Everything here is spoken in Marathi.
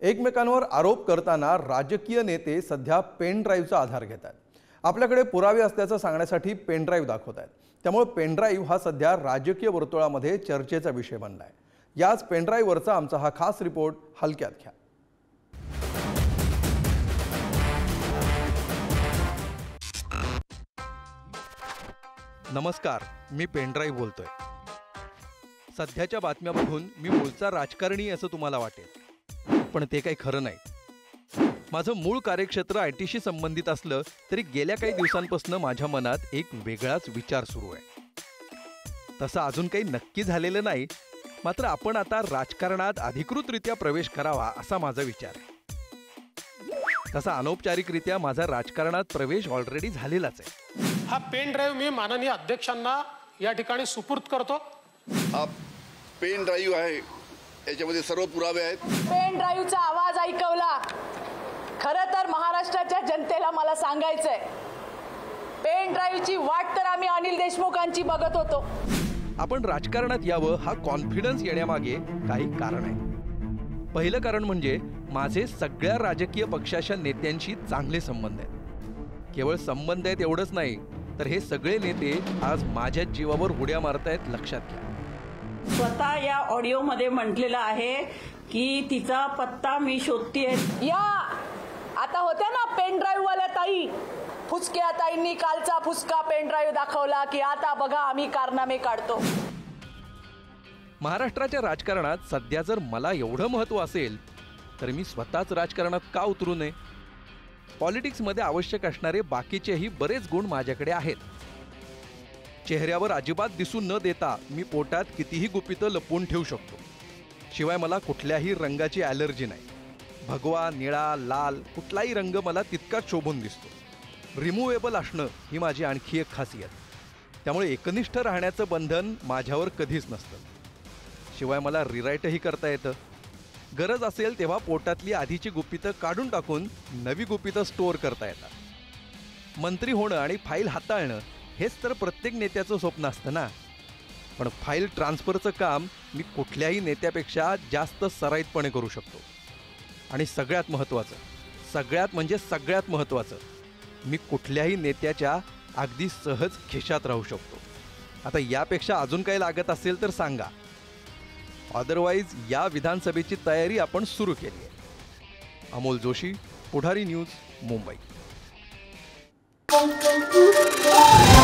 एकमेकांवर आरोप करताना राजकीय नेते सध्या पेन ड्राईव्हचा आधार घेत आहेत। आपल्याकडे पुरावे असल्याचं सांगण्यासाठी पेन ड्राईव्ह दाखवत आहेत। त्यामुळे पेन ड्राईव्ह हा सध्या राजकीय वर्तुळामध्ये चर्चेचा विषय बनलाय। याच पेन ड्राईव्हवरचा आमचा हा खास रिपोर्ट हलक्यात घ्या। नमस्कार, मी पेन ड्राईव्ह बोलतोय। सध्याच्या बातम्या बघून मी मूळचा राजकारणी असं तुम्हाला वाटेल, पण ते काही खरं नाही। माझं मूळ कार्यक्षेत्र आयटीशी संबंधित असलं तरी गेल्या काही दिवसांपासून माझ्या मनात एक वेगळाच विचार सुरू आहे। तसं अजून काही नक्की झालेलं नाही, मात्र आपण आता राजकारणात अधिकृतरित्या प्रवेश करावा असा माझा विचार आहे। तसा अनौपचारिकरित्या माझा राजकारणात प्रवेश ऑलरेडी झालेलाच आहे। हा पेन ड्राईव्ह मी माननीय अध्यक्षांना या ठिकाणी सुपूर्द करतो। हा पेन ड्राईव्ह आहे, याच्यामध्ये सर्व पुरावे आहेत। पेन ड्राईव्हचा आवाज ऐकवला। खरं तर महाराष्ट्राच्या जनतेला मला सांगायचंय, पेन ड्राईव्हची वाट तर आम्ही अनिल देशमुखांची बघत होतो। आपण राजकारणात यावं हा कॉन्फिडन्स येण्यामागे काही कारण आहे। पहिलं कारण म्हणजे माझे सगळ्या राजकीय पक्षाच्या नेत्यांशी चांगले संबंध आहेत। केवळ संबंध आहेत एवढंच नाही, तर हे सगळे नेते आज माझ्या जीवावर उड्या मारतायत, लक्षात घ्या। स्वतः या ऑडिओ मध्ये म्हटलेलं आहे की तिचा पत्ता मी शोधतेय। या आता होत्या ना पेन ड्राईव्ह वाल्या ताई, फुसक्या ताईंनी कालचा फुसका पेन ड्राईव्ह दाखवला की आता बघा आम्ही कारनामे काढतो। महाराष्ट्राच्या राजकारणात सध्या जर मला एवढं महत्त्व असेल तर मी स्वतःच राजकारणात का उतरू नये? पॉलिटिक्समध्ये आवश्यक असणारे बाकीचेही बरेच गुण माझ्याकडे आहेत। चेहऱ्यावर अजिबात दिसून न देता मी पोटात कितीही गुपितं लपवून ठेवू शकतो। शिवाय मला कुठल्याही रंगाची ॲलर्जी नाही। भगवा, निळा, लाल कुठलाही रंग मला तितकाच शोभून दिसतो। रिमूव्हेबल असणं ही माझी आणखी एक खासियत। त्यामुळे एकनिष्ठ राहण्याचं बंधन माझ्यावर कधीच नसतं। शिवाय मला रिराईटही करता येतं। गरज असेल तेव्हा पोटातली आधीची गुपितं काढून टाकून नवी गुपितं स्टोअर करता येतात। मंत्री होणं आणि फाईल हाताळणं हेच तर प्रत्येक नेत्याचं स्वप्न असतं ना, पण फाईल ट्रान्सफरचं काम मी कुठल्याही नेत्यापेक्षा जास्त सराईतपणे करू शकतो। आणि सगळ्यात महत्त्वाचं, मी कुठल्याही नेत्याच्या अगदी सहज खिशात राहू शकतो। आता यापेक्षा अजून काही लागत असेल तर सांगा, अदरवाईज या विधानसभेची तयारी आपण सुरू केली आहे। अमोल जोशी, पुढारी न्यूज, मुंबई।